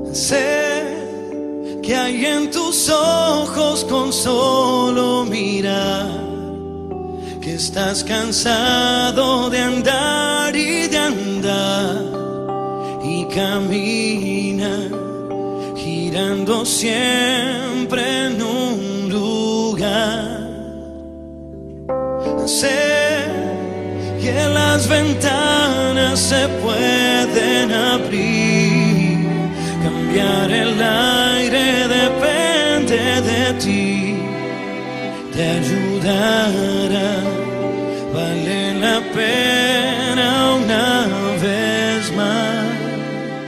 Sé que hay en tus ojos con solo mirar que estás cansado de andar y de andar y caminar girando siempre en un lugar. Sé que las ventanas se pueden abrir, cambiar el aire depende de ti, te ayudará, vale la pena una vez más.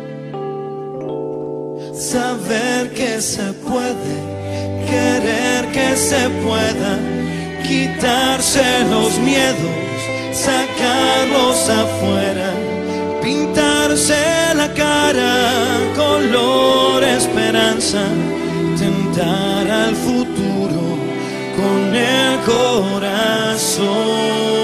Saber que se puede, querer que se pueda, quitarse los miedos, sacarlos afuera, pintarse la cara color esperanza, tentar al futuro con el corazón.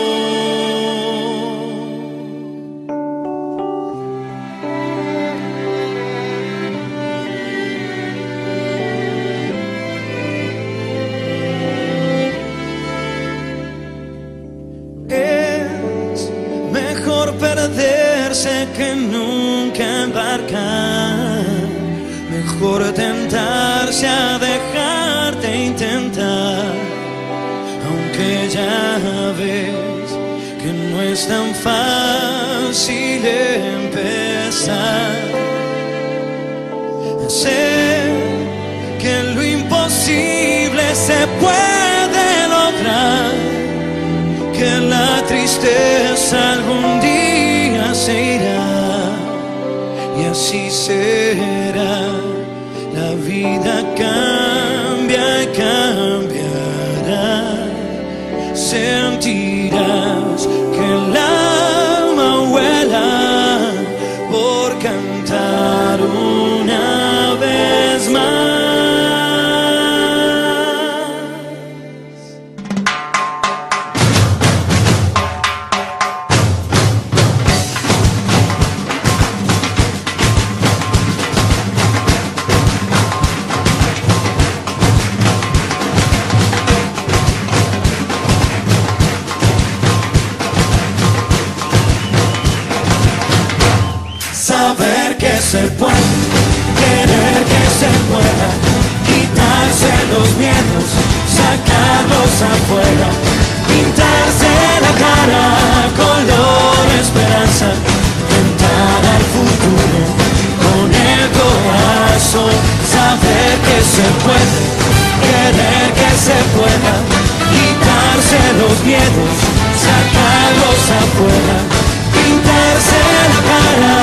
Es mejor perderse que nunca embarcar, mejor tentarse a dejarte intentar, aunque ya ves que no es tan fácil empezar. Sé que lo imposible se puede lograr, que la tristeza algún día se irá y así será. La vida cambia y cambiará. Sentirás que el alma vuela por cantar una vez más. Saber que se puede, querer que se pueda, quitarse los miedos, sacarlos afuera, pintarse la cara color esperanza, tentar al futuro con el corazón. Saber que se puede, querer que se pueda, quitarse los miedos, sacarlos afuera, pintarse la cara